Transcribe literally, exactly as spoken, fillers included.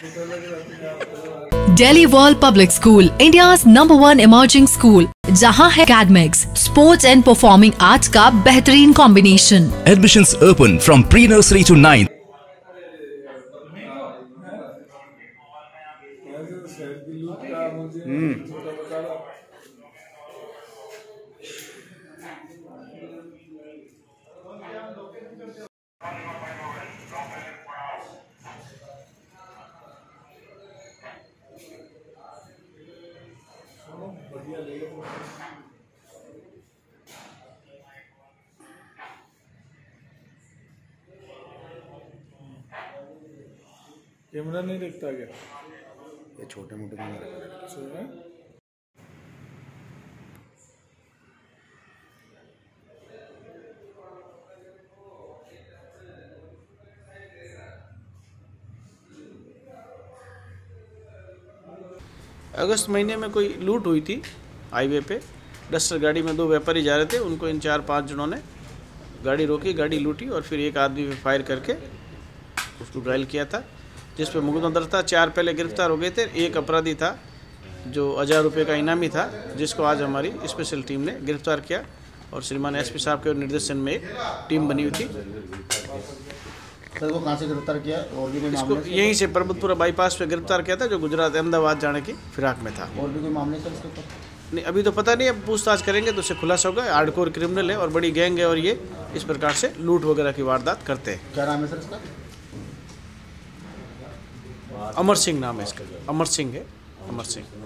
Delhi World Public School, India's number one emerging school, जहां है academics, sports and performing arts का बेहतरीन combination. Admissions open from pre-nursery to ninth. Camera नहीं दिखता क्या? ये छोटे मोटे नहीं रखते। अगस्त महीने में कोई लूट हुई थी हाईवे पे। डस्टर गाड़ी में दो व्यापारी जा रहे थे, उनको इन चार पांच जनों ने गाड़ी रोकी, गाड़ी लूटी और फिर एक आदमी पे फायर करके उसको घायल किया था, जिस पे मुकदमा दर्ज था। चार पहले गिरफ्तार हो गए थे। एक अपराधी था जो हजार रुपये का इनामी था, जिसको आज हमारी स्पेशल टीम ने गिरफ्तार किया और श्रीमान एसपी साहब के निर्देशन में एक टीम बनी हुई थी। सर वो कहाँ से गिरफ्तार किया? और भी कोई इसको यहीं से परबतपुरा बाईपास पे गिरफ्तार किया था, जो गुजरात अहमदाबाद जाने की फिराक में था। और भी कोई मामले सर इसके ऊपर? नहीं, अभी तो पता नहीं, अब पूछताछ करेंगे तो उससे खुलासा होगा। हार्डकोर क्रिमिनल है और बड़ी गैंग है और ये इस प्रकार से लूट वगैरह की वारदात करते हैं। क्या नाम है सर इसका? अमर सिंह नाम है इसका। अमर सिंह है, अमर सिंह।